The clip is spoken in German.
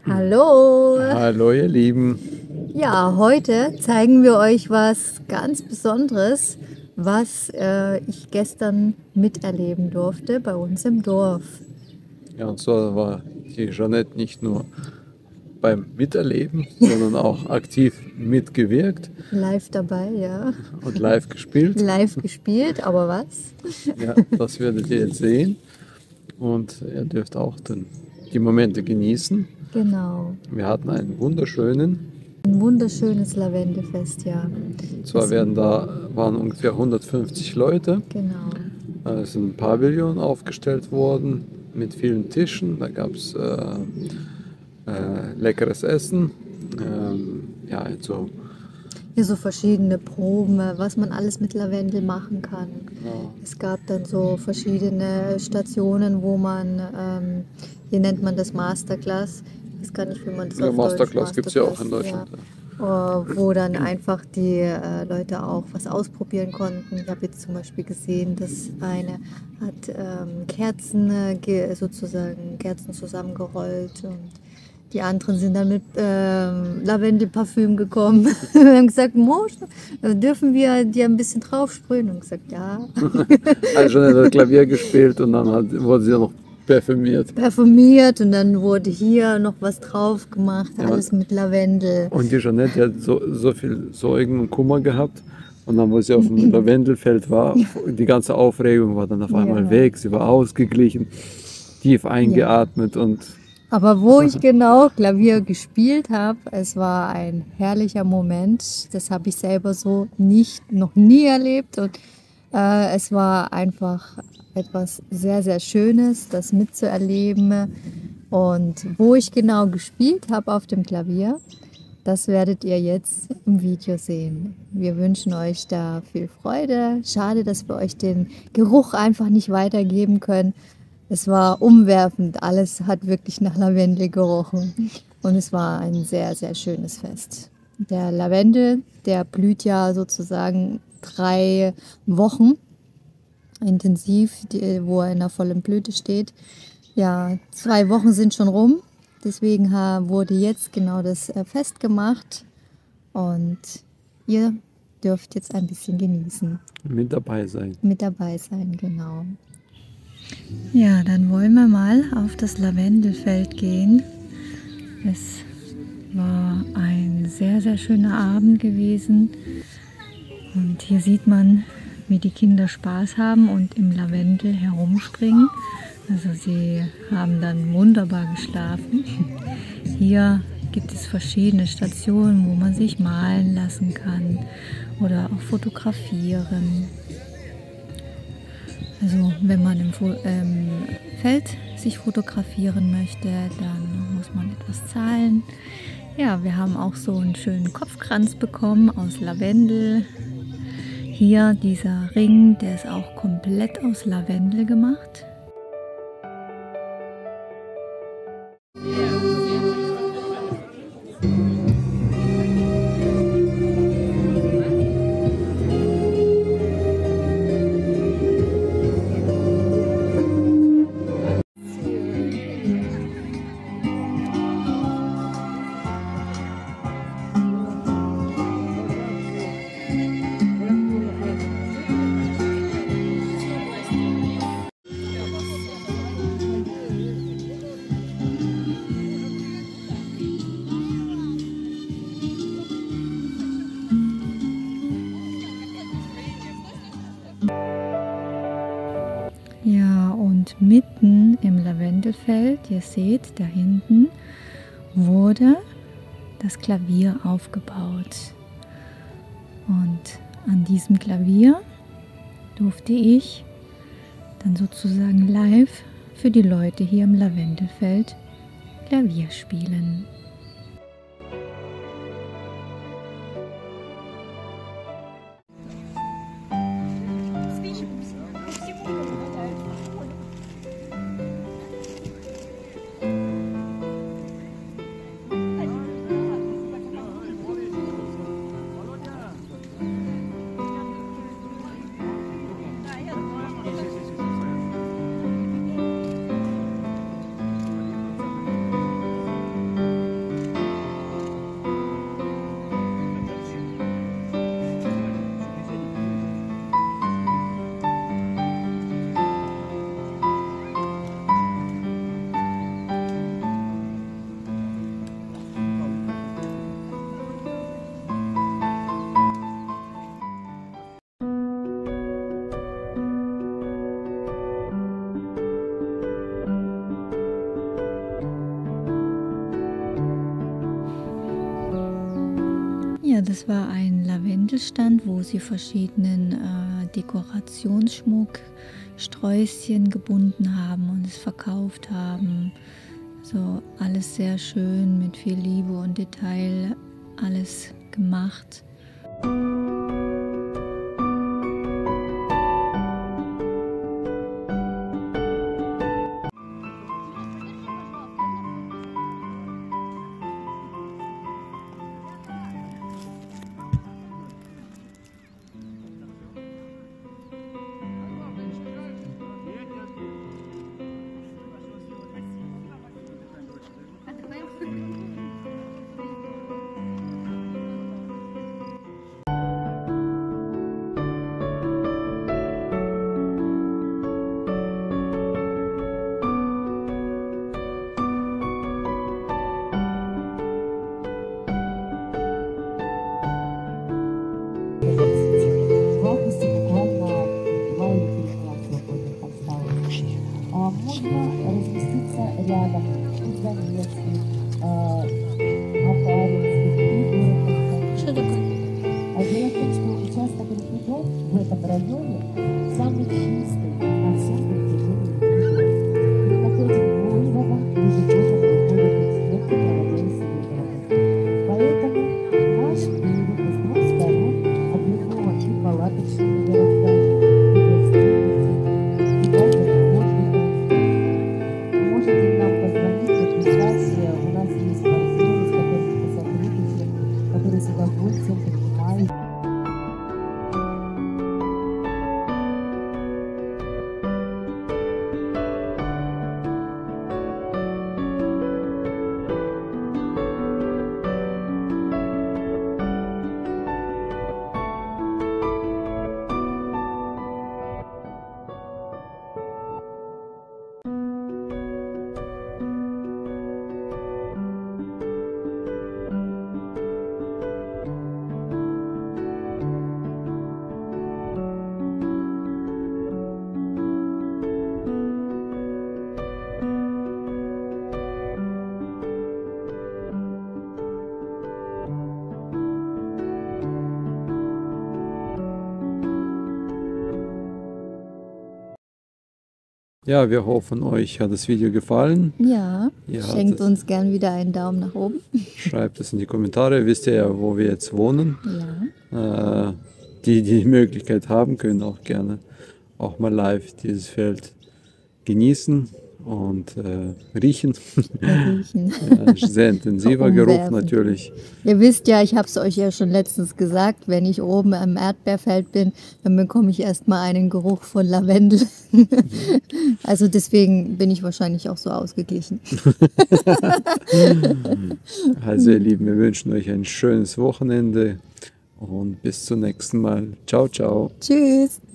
Hallo! Hallo ihr Lieben! Ja, heute zeigen wir euch was ganz Besonderes, was ich gestern miterleben durfte bei uns im Dorf. Ja, und zwar war die Jeanette nicht nur beim Miterleben, sondern auch aktiv mitgewirkt Live dabei, ja. und live gespielt. Live gespielt, aber was? Ja, das werdet ihr jetzt sehen und ihr dürft auch die Momente genießen. Genau. Wir hatten einen Ein wunderschönes Lavendelfest, ja. und zwar waren ungefähr 150 Leute. Genau. Es ist ein Pavillon aufgestellt worden mit vielen Tischen. Da gab es leckeres Essen. Ja, so. Hier so verschiedene Proben, was man alles mit Lavendel machen kann. Genau. Es gab dann so verschiedene Stationen, wo man, hier nennt man das Masterclass. Ich weiß gar nicht, wie man das Ja, auf Masterclass Deutsch gibt es ja auch in Deutschland. Ja. Wo dann einfach die Leute auch was ausprobieren konnten. Ich habe jetzt zum Beispiel gesehen, dass eine hat Kerzen Kerzen zusammengerollt und die anderen sind dann mit Lavendelparfüm gekommen. Wir haben gesagt, Mosch, dürfen wir dir ein bisschen drauf sprühen? Und gesagt, ja. Also Jeanette hat Klavier gespielt und dann wurde sie noch parfümiert. Parfümiert und dann wurde hier noch was drauf gemacht, Ja. alles mit Lavendel. Und die Jeanette hat so viel Sorgen und Kummer gehabt. Und dann, wo sie auf dem Lavendelfeld war, die ganze Aufregung war dann auf einmal weg. Sie war ausgeglichen, tief eingeatmet und Aber wo ich genau Klavier gespielt habe, es war ein herrlicher Moment. Das habe ich selber so noch nie erlebt. Und es war einfach etwas sehr, sehr Schönes, das mitzuerleben. Und wo ich genau gespielt habe auf dem Klavier, das werdet ihr jetzt im Video sehen. Wir wünschen euch da viel Freude. Schade, dass wir euch den Geruch einfach nicht weitergeben können. Es war umwerfend, alles hat wirklich nach Lavendel gerochen und es war ein sehr, sehr schönes Fest. Der Lavendel, der blüht ja sozusagen 3 Wochen intensiv, wo er in der vollen Blüte steht. Ja, 2 Wochen sind schon rum, deswegen wurde jetzt genau das Fest gemacht und ihr dürft jetzt ein bisschen genießen. mit dabei sein. Mit dabei sein, genau. Ja, dann wollen wir mal auf das Lavendelfeld gehen. Es war ein sehr, sehr schöner Abend gewesen. Und hier sieht man, wie die Kinder Spaß haben und im Lavendel herumspringen. Also sie haben dann wunderbar geschlafen. Hier gibt es verschiedene Stationen, wo man sich malen lassen kann oder auch fotografieren. Also wenn man im Feld sich fotografieren möchte, dann muss man etwas zahlen. Ja, wir haben auch so einen schönen Kopfkranz bekommen aus Lavendel. Hier dieser Ring, der ist auch komplett aus Lavendel gemacht. Ja, und mitten im Lavendelfeld, ihr seht, da hinten wurde das Klavier aufgebaut. Und an diesem Klavier durfte ich dann sozusagen live für die Leute hier im Lavendelfeld Klavier spielen. Ja, das war ein Lavendelstand, wo sie verschiedenen Dekorationsschmuck, Sträußchen gebunden haben und es verkauft haben. So alles sehr schön mit viel Liebe und Detail, alles gemacht. Можно разместиться рядом, тут занесли, Апаринский, пригород. Что такое? Дело в том, что участок реки Дон в этом районе самый чистый на всем протяжении реки. И напротив Вольвова ежегодно приходят эксперты, проводя исследования. Поэтому наш берег с двух сторон облюбован и палаточными городками, и гостиницами, и даже отдыхом. Можете нам позвонить, написать, у нас есть партнеры, с которыми мы сотрудничаем, которые с удовольствием принимают. Ja, wir hoffen, euch hat das Video gefallen. Ja, Ja, schenkt das- uns gern wieder einen Daumen nach oben. Schreibt es in die Kommentare. Wisst ihr ja, wo wir jetzt wohnen. Ja. Die die Möglichkeit haben, können auch gerne auch mal live dieses Feld genießen und riechen. Riechen. Ja, sehr intensiver Geruch Umwerfen. natürlich. Ihr wisst ja, ich habe es euch ja schon letztens gesagt, wenn ich oben am Erdbeerfeld bin, dann bekomme ich erstmal einen Geruch von Lavendel. Also deswegen bin ich wahrscheinlich auch so ausgeglichen. Also ihr Lieben, wir wünschen euch ein schönes Wochenende und bis zum nächsten Mal. Ciao, ciao. Tschüss.